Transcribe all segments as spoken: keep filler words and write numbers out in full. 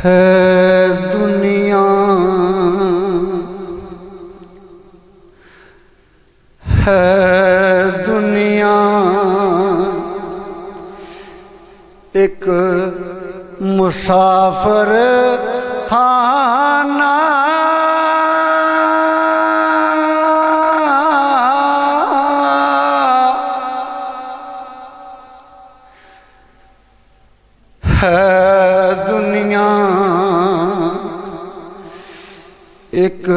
ہے دنیا ہے دنیا ایک مسافر خانہ ہے دنیا ایک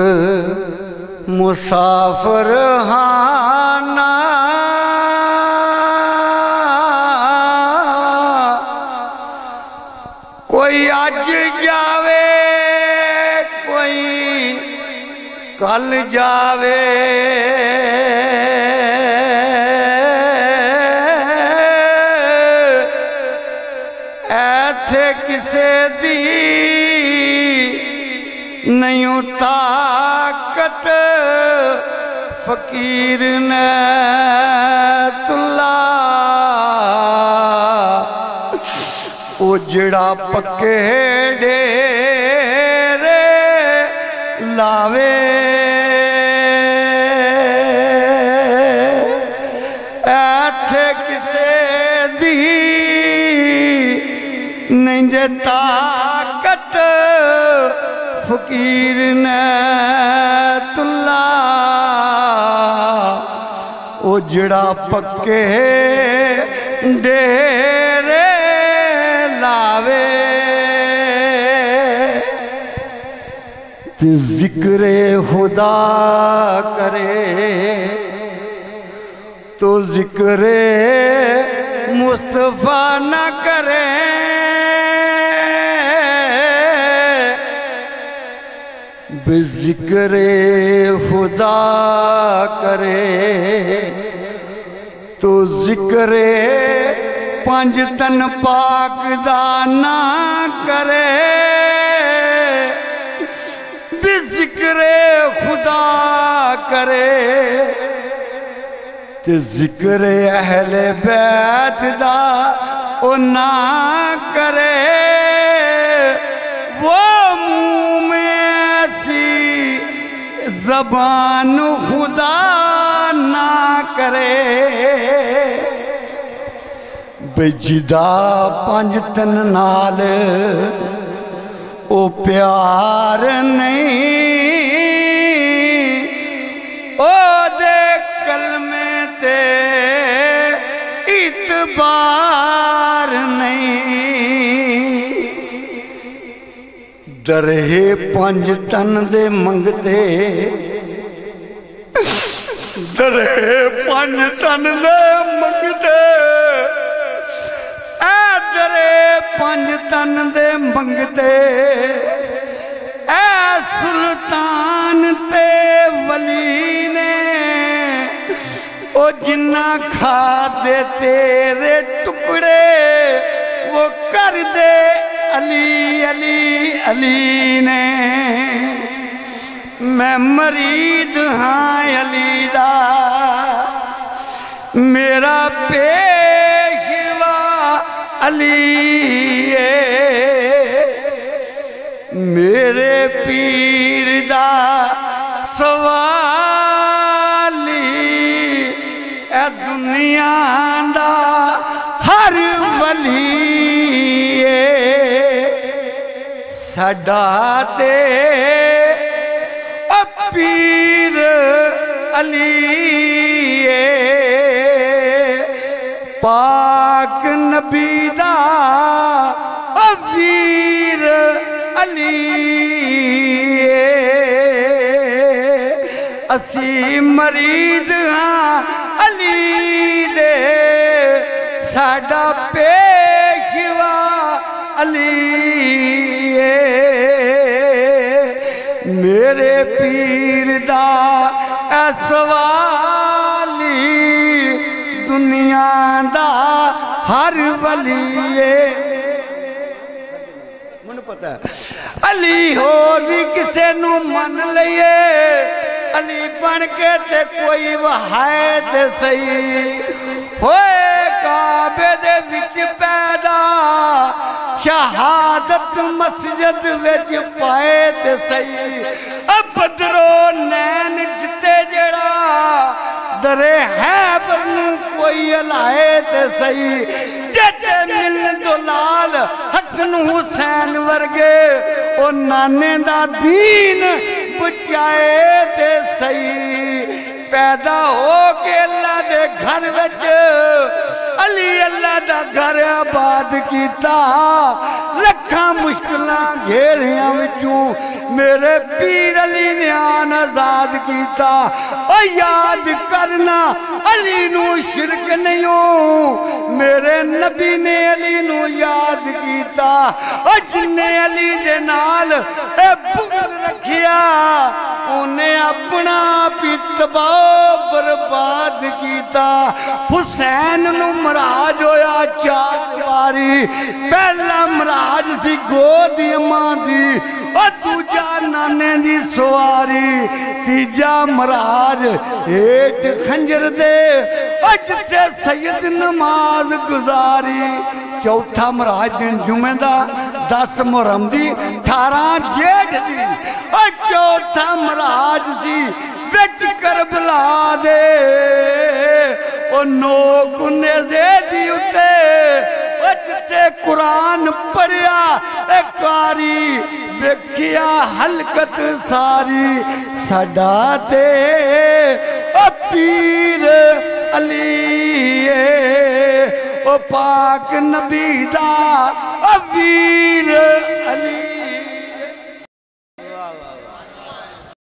مسافر خانہ کوئی آج جاوے کوئی کل جاوے ایتھے کسے دی نہیں طاقت فقیر نیت اللہ اجڑا پکے ڈیرے لاوے ایتھے کسے دی نہیں جے طاقت فقیر نیت اللہ اجڑا پکے ڈیرے لاوے تے ذکر خدا کرے تو ذکر مصطفیٰ نہ کرے بے ذکر خدا کرے تو ذکر پنج تن پاک دا نہ کرے بے ذکر خدا کرے تے ذکر اہل بیت دا او نہ کرے وہ منہ میں ایسی زبان خدا نہ کرے بے جدا پنج تن نال او پیار نہیں او دے کلمے تے اعتبار نہیں درہے پنج تن دے منگتے درہے پنج تن دے منگتے اے درہے پنج تن دے منگتے اے سلطان تے ولی نے او جنہ کھا دے تیرے ٹکڑے وہ کر دے علی علی علی نے میں مرید ہاں علی دا میرا پیشوا علی ہے میرے پیر دا سوالی اے دنیا دا ہر ولی ساڈا تے پیر علی پاک نبی دا ویر علی اسی مرید ہاں علی دے ساڈا پیشوا علی میرے پیر دا اے سوالی دنیا دا ہر ولی منہ پتہ ہے علی ہو بھی کسے نو من لئے علی بن کے تے کوئی وہائے تے صحیح ہوئے کعبے دے وچ پیدا شہادت مسجد وچ پائے تے صحیح بدرو نین جتے جڑا درے ہے برنو کوئی علائے تے صحیح جتے مل دلال حسن حسین ورگے او نانے دا دین بچائے تے صحیح پیدا ہو کے اللہ دے گھر وچ علی اللہ دا گھر آباد کیتا لکھاں مشکلان گھیریاں وچوں میرے پیر علی نے آن آزاد کیتا اور یاد کرنا علی نو شرک نہیں ہوں میرے نبی نے علی نو یاد کیتا اور جن نے علی دے نال اے بغض رکھیا انہیں اپنا بھی تباہ برباد کیتا حسین نو مراج ہویا چار چواری پہلا مراج سی گودی اماں دی اور دوجا نانے دی سواری تیجا مراج ایٹ خنجر دے اور جتے سید نماز گزاری چوتھا مراج دن جمعہ دا دس محرم دی ٹھارہ جیٹھ دی اور چوتھا مراج سی وچ کربلا دے اور نو گنے زیدی اتے اور جتے قرآن پڑھیا اے کاری ویکھیا حلقت ساری سڈاتے او پیر علی او پاک نبی دا او ویر علی